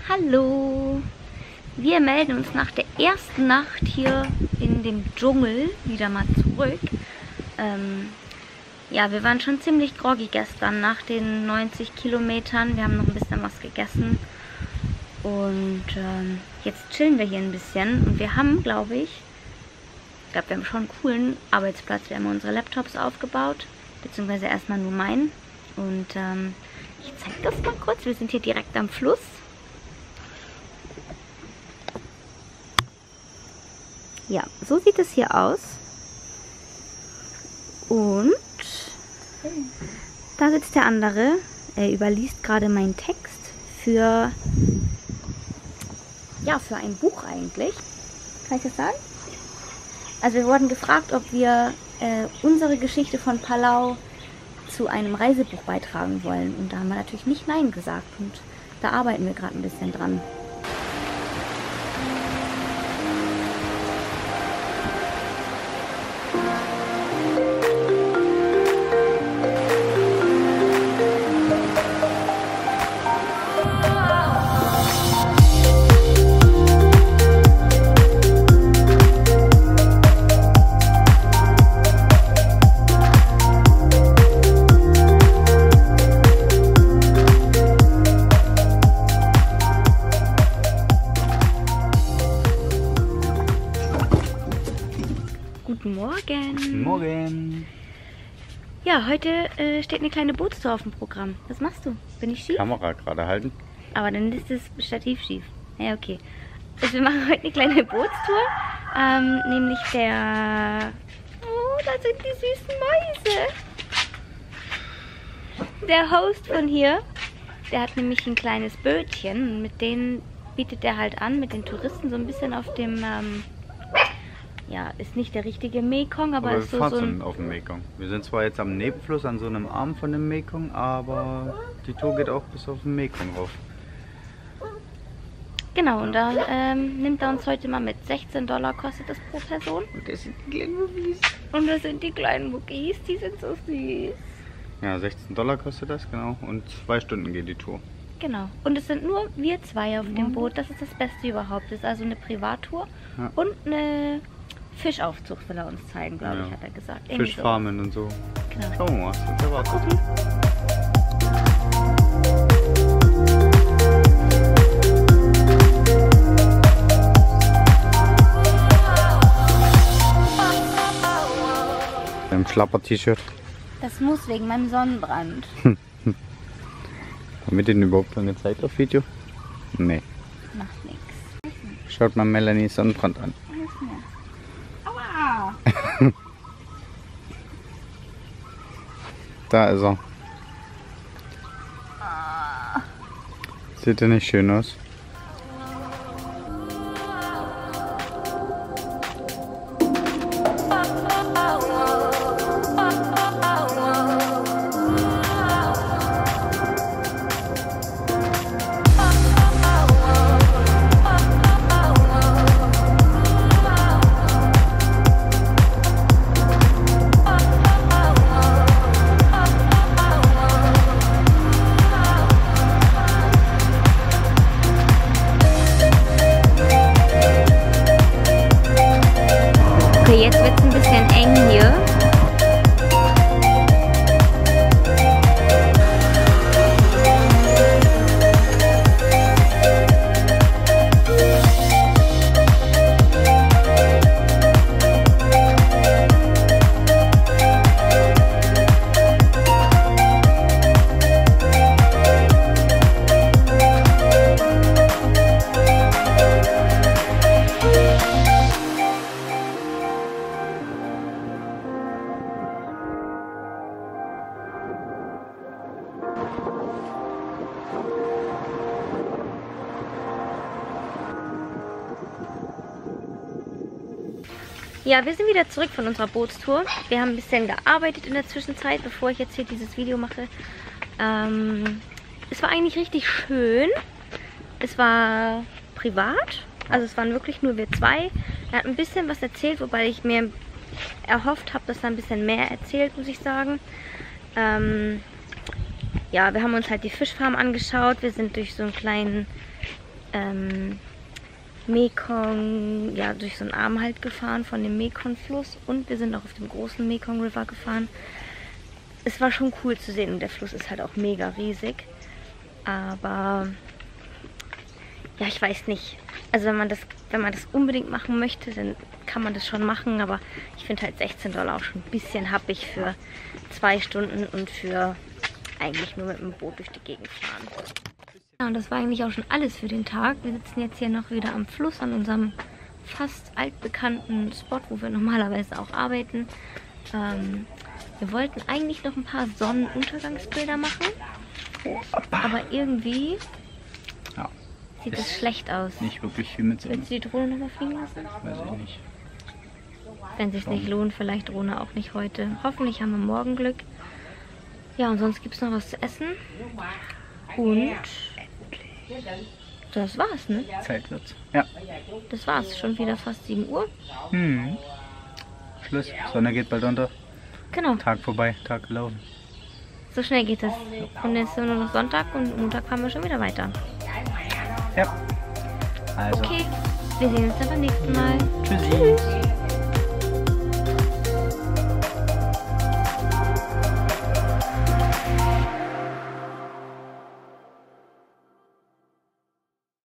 Hallo! Wir melden uns nach der ersten Nacht hier in dem Dschungel wieder mal zurück. Ja, wir waren schon ziemlich groggy gestern nach den 90 Kilometern. Wir haben noch ein bisschen was gegessen. Und jetzt chillen wir hier ein bisschen. Und wir haben, glaube ich, wir haben schon einen coolen Arbeitsplatz. Wir haben unsere Laptops aufgebaut, beziehungsweise erstmal nur meinen. Und ich zeige das mal kurz. Wir sind hier direkt am Fluss. Ja, so sieht es hier aus. Und da sitzt der andere. Er überliest gerade meinen Text für ein Buch eigentlich. Kann ich das sagen? Also wir wurden gefragt, ob wir unsere Geschichte von Palau zu einem Reisebuch beitragen wollen. Und da haben wir natürlich nicht Nein gesagt. Und da arbeiten wir gerade ein bisschen dran. Guten Morgen. Guten Morgen. Ja, heute steht eine kleine Bootstour auf dem Programm. Was machst du? Bin ich schief? Kamera gerade halten. Aber dann ist das Stativ schief. Ja, okay. Also wir machen heute eine kleine Bootstour. Nämlich der... Oh, da sind die süßen Mäuse. Der Host von hier, der hat nämlich ein kleines Bötchen. Und mit denen bietet er halt an, mit den Touristen so ein bisschen auf dem... ja, ist nicht der richtige Mekong, aber ist so ein... auf dem Mekong. Wir sind zwar jetzt am Nebenfluss, an so einem Arm von dem Mekong, aber die Tour geht auch bis auf den Mekong rauf. Genau, und da nimmt er uns heute mal mit. $16 kostet das pro Person. Und das sind die kleinen Muckis. Und das sind die kleinen Muckis, die sind so süß. Ja, $16 kostet das, genau. Und 2 Stunden geht die Tour. Genau. Und es sind nur wir zwei auf dem Boot. Das ist das Beste überhaupt. Das ist also eine Privattour und eine Fischaufzucht will er uns zeigen, glaube ich, hat er gesagt. Fischfarmen und so. Genau. Schauen wir mal, was uns erwartet. Im Schlapper-T-Shirt. Das muss wegen meinem Sonnenbrand. Haben wir den überhaupt schon gezeigt auf Video? Nee. Macht nichts. Schaut mal Melanies Sonnenbrand an. Aua! Da ist er. Sieht ja nicht schön aus. Okay, jetzt wird es ein bisschen eng hier. Ja, wir sind wieder zurück von unserer Bootstour. Wir haben ein bisschen gearbeitet in der Zwischenzeit, bevor ich jetzt hier dieses Video mache. Es war eigentlich richtig schön. Es war privat, also es waren wirklich nur wir zwei. Er hat ein bisschen was erzählt, wobei ich mir erhofft habe, dass er ein bisschen mehr erzählt, muss ich sagen. Ja, wir haben uns halt die Fischfarm angeschaut. Wir sind durch so einen kleinen Mekong, ja, durch so einen Arm halt gefahren von dem Mekong-Fluss und wir sind auch auf dem großen Mekong River gefahren. Es war schon cool zu sehen und der Fluss ist halt auch mega riesig. Aber ja, ich weiß nicht. Also wenn man das unbedingt machen möchte, dann kann man das schon machen. Aber ich finde halt $16 auch schon ein bisschen happig für 2 Stunden und für eigentlich nur mit dem Boot durch die Gegend fahren. Ja, und das war eigentlich auch schon alles für den Tag. Wir sitzen jetzt hier noch wieder am Fluss an unserem fast altbekannten Spot, wo wir normalerweise auch arbeiten. Wir wollten eigentlich noch ein paar Sonnenuntergangsbilder machen, aber irgendwie sieht es schlecht aus. Nicht wirklich viel mit Sonne. Willst du die Drohne nochmal fliegen lassen? Weiß ich nicht. Wenn es sich nicht lohnt, vielleicht Drohne auch nicht heute. Hoffentlich haben wir morgen Glück. Ja, und sonst gibt es noch was zu essen. Und das war's, ne? Zeit wird's. Ja. Das war's. Schon wieder fast 7 Uhr. Schluss. Sonne geht bald unter. Genau. Tag vorbei. Tag gelaufen. So schnell geht es. Und jetzt ist nur noch Sonntag und Montag fahren wir schon wieder weiter. Ja. Also. Okay, wir sehen uns dann beim nächsten Mal. Tschüssi.